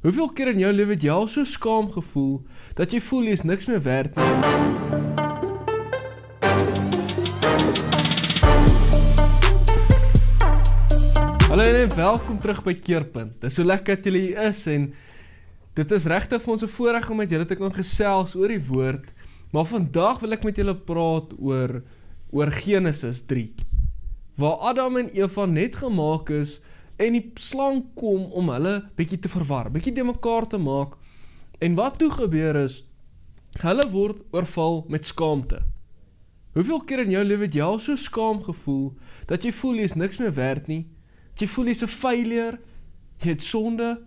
Hoeveel keer in jou lewe het jy al so skaam gevoel, dat jy voel jy is niks meer werd nie? Hallo en welkom terug by Keerpunt. Dit is so lekker dat julle hier is en dit is regtig vir ons 'n voorreg om met julle te kan gesels oor die woord. Maar vandag wil ek met julle praat oor Genesis 3. Waar Adam en Eva net gemaak is en die slang kom om hulle bietjie te verwar, bietjie de mekaar te maak. En wat toe gebeur is, hulle word oorval met skaamte. Hoeveel keer in jou lewe het jy al so skaam gevoel, dat jy voel jy is niks meer werd nie, dat jy voel jy is 'n failure, jy het sonde,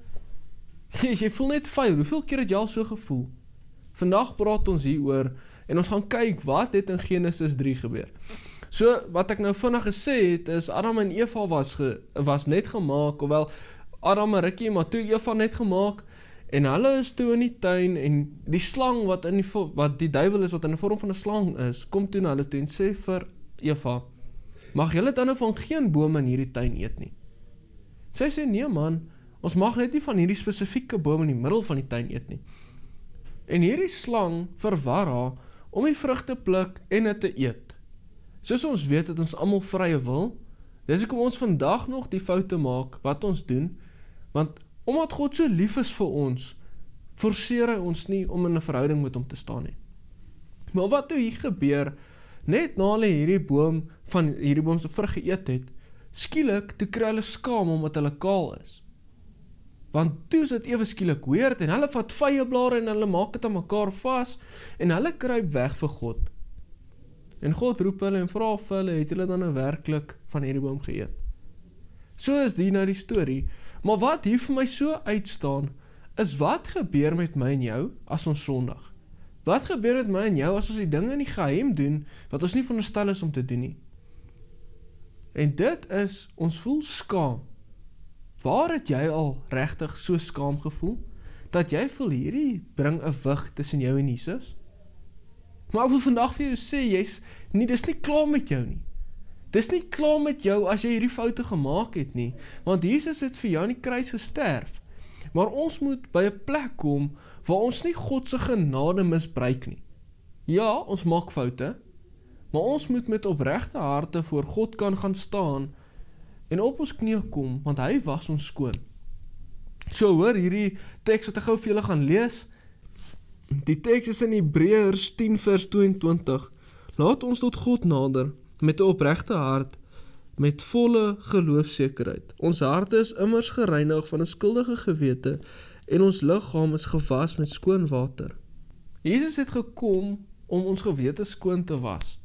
jy voel net fail. Hoeveel keer het jy al so gevoel? Vandag praat ons hieroor en ons gaan kyk wat het in Genesis 3 gebeur. So, wat ek nou vinnig gesê het, is Adam en Eva was net gemaak, ofwel Adam en rukkie, maar toe Eva net gemaak, en hulle is toe in die tuin, en die slang wat die duiwel is, wat in die vorm van 'n slang is, kom toe na hulle toe en sê vir Eva, mag julle dan nou van geen bome in hierdie tuin eet nie? Sy sê, nee man, ons mag net nie van hierdie spesifieke bome in die middel van die tuin eet nie. En hierdie slang verwar haar om die vrug te pluk en dit te eet. Soos ons weet dat ons almal vrye wil, dis hoekom ons vandag nog die foute maak wat ons doen, want omdat God so lief is vir ons, forceer hy ons nie om in 'n verhouding met hom te staan nie. Maar wat toe hier gebeur, net na hulle hierdie boom se vrug geëet het, skielik toe kry hulle skaam omdat hulle kaal is. Want toe is dit ewe skielik weird en hulle vat vyeblare en hulle maak dit aan mekaar vas en hulle kruip weg vir God. En God roep hulle en vra vir hulle, het julle dan nou werklik van hierdie boom geëet? So is die nou die storie. Maar wat hier vir my so uitstaan, is wat gebeur met my en jou as ons sondig? Wat gebeur met my en jou as ons die dinge in die geheim doen, wat ons nie veronderstel is om te doen nie? En dit is, ons voel skaam. Waar het jy al regtig so skaam gevoel, dat jy voel hierdie bring 'n wig tussen jou en Jesus? Maar ek wil vandag vir jou sê, dis nie klaar met jou nie. Dis nie klaar met jou as jy hierdie foute gemaak het nie, want Jesus het vir jou aan die kruis gesterf. Maar ons moet by 'n plek kom, waar ons nie God se genade misbruik nie. Ja, ons maak foute, maar ons moet met opregte harte voor God kan gaan staan, en op ons knieë kom, want hy was ons skoon. So hoor hierdie teks wat ek gou vir julle gaan lees. Die teks is in Hebreërs 10 vers 22. Laat ons tot God nader, met 'n opregte hart, met volle geloofsekerheid. Ons harte is immers gereinig van 'n skuldige gewete, en ons liggaam is gewas met skoon water. Jesus het gekom om ons gewete skoon te was.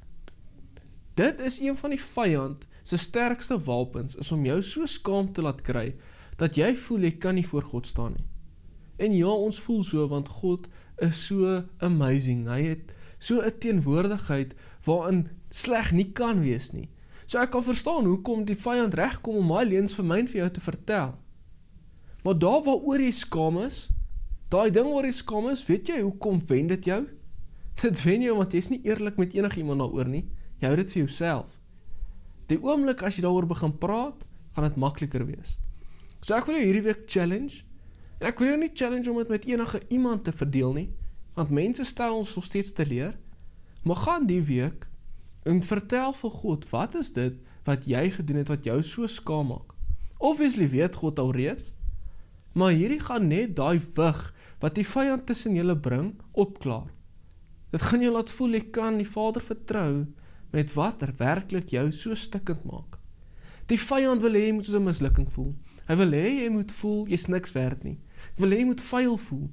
Dit is een van die vyand se sterkste wapens, is om jou so skaam te laat kry, dat jy voel jy kan nie voor God staan nie. En ja, ons voel so, want God is so amazing. Hy het so 'n teenwoordigheid waarin sleg nie kan wees nie. So ek kan verstaan hoekom die vyand regkom om my leuns vir my en vir jou te vertel. Maar daar waaroor jy skaam is, daai ding waar jy skaam is, weet jy hoekom wen dit jou? Dit wen jou want jy is nie eerlik met enigiemand daaroor nie. Jy hou dit vir jouself. Die oomblik as jy daaroor begin praat, gaan dit makliker wees. So ek wil jou hierdie week challenge. En ek wil jou nie challenge om dit met enige iemand te verdeel nie, want mense stel ons nog steeds te leer. Maar gaan die week en vertel vir God, wat is dit wat jy gedoen het wat jou so skaam maak? Obviously weet God al reeds, maar hierdie gaan net daai wig wat die vyand tussen julle bring, opklaar. Dit gaan jou laat voel jy kan die Vader vertrou met wat werklik jou so stikkend maak. Die vyand wil hê jy moet soos 'n mislukking voel. Hy wil hê jy moet voel jy's niks werd nie. Hy wil hê jy moet fail voel.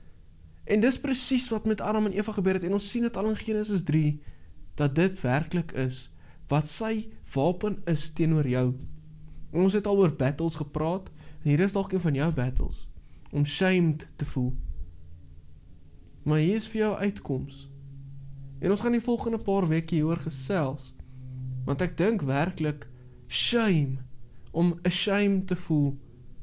En dis presies wat met Adam en Eva gebeur het, en ons sien dit al in Genesis 3, dat dit werklik is, wat sy wapen is teenoor jou. En ons het al oor battles gepraat, en hier is dalk een van jou battles, om shamed te voel. Maar hier is vir jou uitkoms. En ons gaan die volgende paar weke hieroor gesels, want ek dink werklik, shame, om ashamed te voel,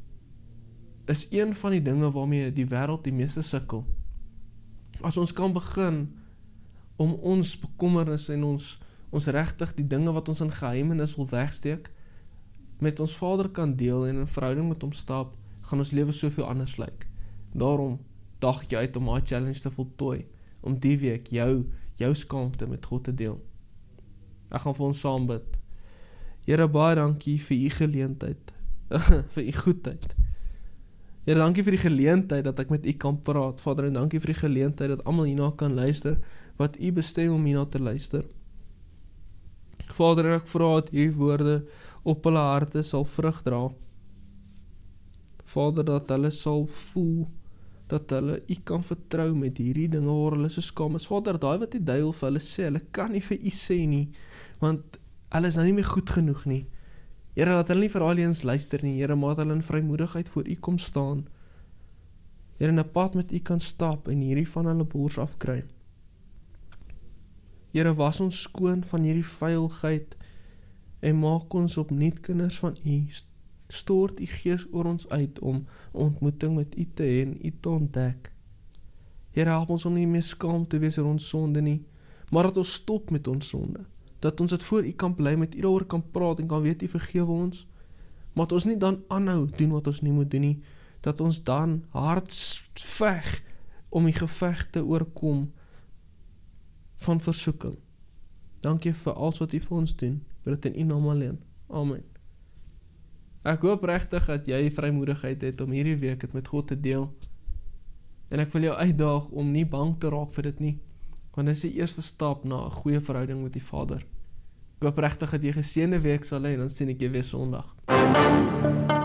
is een van die dinge waarmee die wêreld die meeste sukkel. As ons kan begin om ons bekommernis en ons regtig die dinge wat ons in geheimenis wil wegsteek, met ons Vader kan deel en in verhouding met hom stap, gaan ons lewe soveel anders lyk. Daarom daag ek jou uit om my challenge te voltooi, om die week jou skaamte met God te deel. Ek gaan vir ons saam bid. Here, baie dankie vir u geleentheid, vir u goedheid. Here, dankie vir die geleentheid dat ek met u kan praat. Vader, en dankie vir die geleentheid dat almal hierna kan luister, wat u bestem om hierna te luister. Vader, ek vra dat u woorde op hulle harte sal vrug dra. Vader, dat hulle sal voel, dat hulle u kan vertrou met hierdie dinge waar hulle so skaam is. Vader, daai wat die duiwel vir hulle sê, hulle kan nie vir u sê nie, want hulle is nou nie meer goed genoeg nie. Here, dat hulle nie vir aliens luister nie, Here, maar dat hulle in vrymoedigheid voor u kom staan. Here, in 'n pad met u kan stap en hierdie van hulle bors afkry. Here, was ons skoon van hierdie vuilheid en maak ons opnuut kinders van u. Stort u gees oor ons uit om ontmoeting met u te hê en u te ontdek. Here, help ons om nie meer skaam te wees oor ons sonde nie, maar dat ons stop met ons sonde. Dat ons dit voor u kan bly, met u daaroor kan praat en kan weet u vergewe ons. Maar dat ons nie dan aanhou doen wat ons nie moet doen nie. Dat ons dan hard veg om die geveg te oorkom van versoeking. Dankie vir alles wat u vir ons doen. Bid dit in u naam alleen. Amen. Ek hoop regtig dat jy vrymoedigheid het om hierdie week dit met God te deel. En ek wil jou uitdaag om nie bang te raak vir dit nie, want dit is die eerste stap na 'n goeie verhouding met die Vader. Ek hoop regtig dat jy 'n geseënde week sal hê en dan sien ek jou weer Sondag.